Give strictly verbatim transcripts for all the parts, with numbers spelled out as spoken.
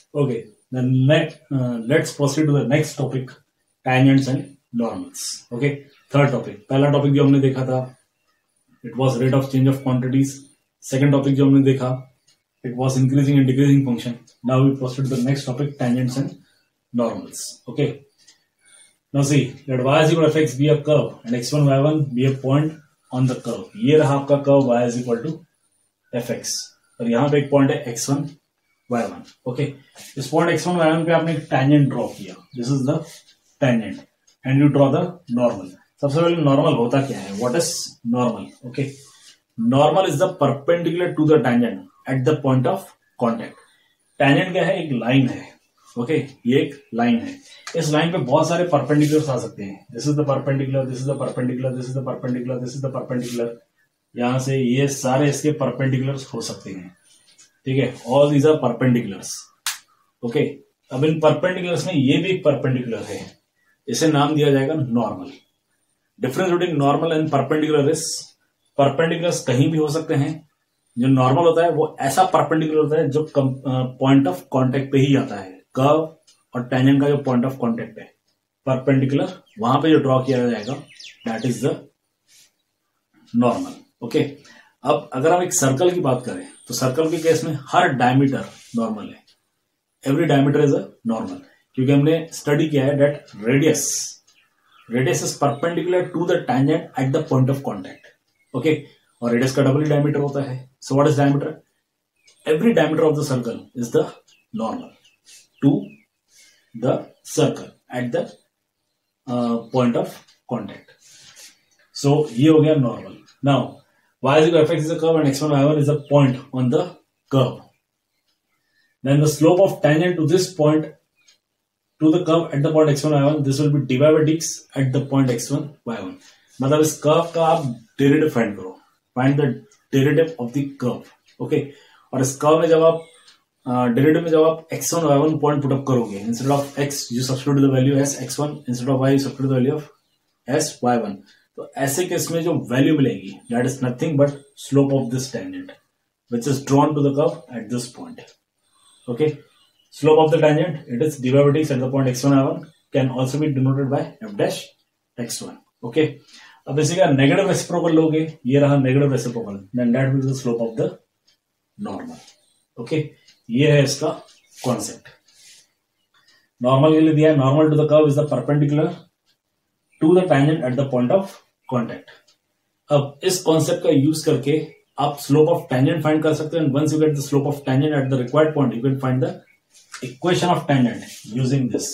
Okay, then let uh, let's proceed to the next topic, tangents and normals. Okay, third topic. पहला topic जो हमने देखा था, it was rate of change of quantities. Second topic जो हमने देखा, it was increasing and decreasing function. Now we proceed to the next topic, tangents and normals. Okay. Now see, let y is equal to fx be a curve and x one y one be a point on the curve. ये रहा आपका curve y is equal to fx और यहाँ पे एक point है x one y one. Okay, इस point x one y one पे आपने एक टेंजेंट ड्रॉ किया. This is the tangent and you draw the normal. सबसे पहले नॉर्मल होता क्या है? What is normal? Okay, normal is the perpendicular to the tangent at the point of contact. Tangent क्या है? एक लाइन है. Okay okay? ये एक लाइन है. इस लाइन पे बहुत सारे परपेंडिकुलर्स आ सकते हैं. This is the perpendicular, this is the perpendicular, this is the perpendicular, this is the perpendicular. यहां से ये सारे इसके परपेंडिकुलर्स हो सकते हैं. ठीक है, all these are perpendiculars. Okay, अब इन परपेंडिकुलर्स में ये भी एक परपेंडिकुलर है, इसे नाम दिया जाएगा normal. Difference between normal and perpendicular is, perpendiculars कहीं भी हो सकते हैं. जो नॉर्मल होता है वो ऐसा परपेंडिकुलर होता है जो पॉइंट ऑफ कांटेक्ट पे ही आता है. कर्व और टेंजेंट का जो पॉइंट ऑफ कांटेक्ट है, परपेंडिकुलर, वहां पे जो ड्रॉ किया जाएगा that is the normal. Okay, अब अगर हम एक सर्कल की बात करें तो सर्कल के केस में हर डायमीटर नॉर्मल है. Every diameter is a normal, क्योंकि हमने स्टडी किया है that radius radius is perpendicular to the tangent at the point of contact. Okay, और रेडियस का डबल डायमीटर होता है. So what is diameter? Every diameter of the circle is the normal to the circle at the point of contact. So ये हो गया normal. Now y is equal to fx is a curve and x one y one is a point on the curve. Then the slope of tangent to this point to the curve at the point x one y one, this will be dy by dx at the point x one y one. मतलब इस curve का आप derivative find करो. Find the derivative of the curve. Okay, और इस curve में जब आप डेरिवेटिव में जब आप x one y one point put up करोगे, instead of x you substitute the value as x one, instead of y you substitute the value of as y one. तो ऐसे केस में जो वैल्यू मिलेगी that is nothing but slope of this tangent which is drawn to the curve at this point. Okay, slope of the tangent it is dy by dx at the point x one y one can also be denoted by f dash x one. Okay, अब इसी का negative reciprocal लोगे, ये रहा negative reciprocal, then that will be the slope of the normal. Okay, ये है इसका concept. Normal के लिए दिया है, normal to the curve is the perpendicular to the tangent at the point of contact. अब इस कॉन्सेप्ट का यूज करके आप स्लोप ऑफ टेंजेंट फाइंड कर सकते हैं. Once you get the slope of tangent at the required point, you can find the equation of tangent using this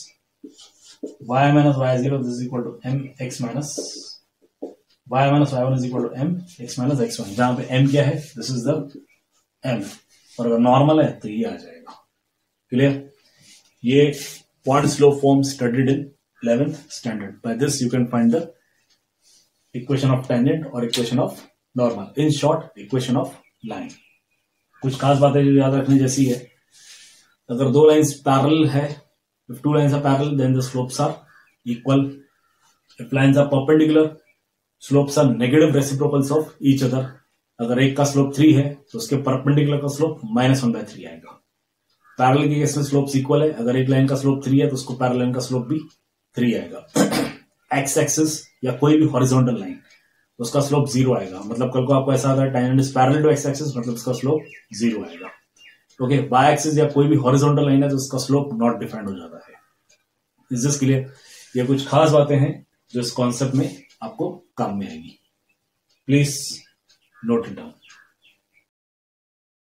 y minus y zero this is equal to mx minus y minus y one is equal to mx minus x one. जहां पे m क्या है? This is the m, और अगर normal है तो ये आ जाएगा. क्लियर? ये point slope form studied in eleventh standard. By this you can find the equation of tangent or equation of normal. In short, equation of line. कुछ खास बातें जो याद रखने जैसी है, अगर दो लाइंस पैरेलल है, if two lines are parallel then the slopes are equal. If lines are perpendicular, slopes are negative reciprocals of each other. अगर एक का स्लोप थ्री है तो उसके परपेंडिकुलर का slope minus one by three आएगा. Parallel के केस में स्लोप्स इक्वल है, अगर एक लाइन का स्लोप थ्री है तो उसको पैरेलल लाइन का स्लोप भी थ्री आएगा. एक्स एक्सिस या कोई भी हॉरिजॉन्टल लाइन, उसका स्लोप जीरो आएगा. मतलब कल को आपको ऐसा आता है tangent is parallel to X axis, मतलब उसका स्लोप जीरो आएगा. ओके, वाई एक्सिस या कोई भी हॉरिजॉन्टल लाइन है तो उसका स्लोप नॉट डिफाइंड हो जाता है. Is this clear? ये कुछ खास बातें हैं जो इस कॉन्सेप्ट में आपको काम में आएगी. Please note it down.